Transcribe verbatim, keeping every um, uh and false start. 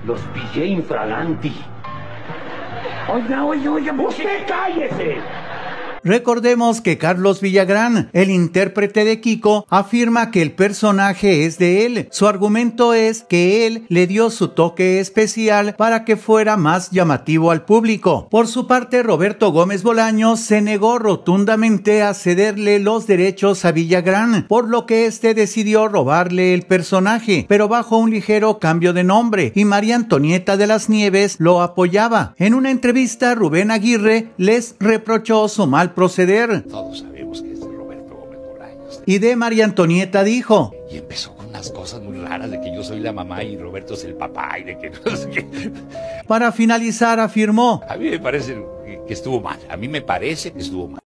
Los pillé infraganti. Oiga, oiga, oiga, usted cállese. Recordemos que Carlos Villagrán, el intérprete de Kiko, afirma que el personaje es de él. Su argumento es que él le dio su toque especial para que fuera más llamativo al público. Por su parte, Roberto Gómez Bolaños se negó rotundamente a cederle los derechos a Villagrán, por lo que este decidió robarle el personaje, pero bajo un ligero cambio de nombre, y María Antonieta de las Nieves lo apoyaba. En una entrevista, Rubén Aguirre les reprochó su mal proceder. Todos sabemos que es de Roberto Gómez Bolaños. Y de María Antonieta dijo: Y empezó con unas cosas muy raras de que yo soy la mamá y Roberto es el papá y de que no sé qué. Para finalizar, afirmó: A mí me parece que estuvo mal. A mí me parece que estuvo mal.